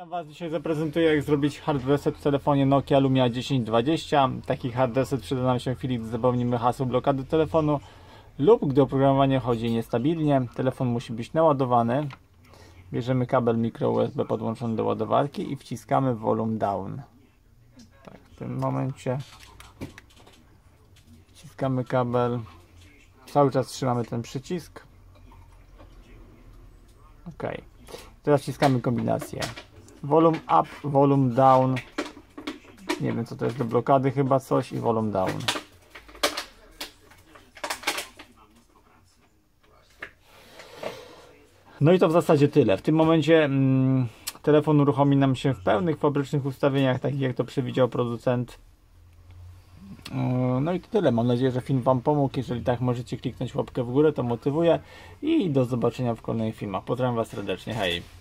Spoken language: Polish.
Witam Was, dzisiaj zaprezentuję, jak zrobić hard reset w telefonie Nokia Lumia 1020. Taki hard reset przyda nam się w chwili, gdy zapomnimy hasło blokady telefonu lub gdy oprogramowanie chodzi niestabilnie. Telefon musi być naładowany. Bierzemy kabel micro USB podłączony do ładowarki i wciskamy volume down. Tak, w tym momencie wciskamy kabel. Cały czas trzymamy ten przycisk. OK. Teraz wciskamy kombinację volume up, volume down. Nie wiem, co to jest, do blokady chyba coś, i volume down. No i to w zasadzie tyle. W tym momencie telefon uruchomi nam się w pełnych fabrycznych ustawieniach, takich jak to przewidział producent. No i to tyle. Mam nadzieję, że film Wam pomógł. Jeżeli tak, możecie kliknąć łapkę w górę, to motywuje. I do zobaczenia w kolejnych filmach. Pozdrawiam Was serdecznie. Hej!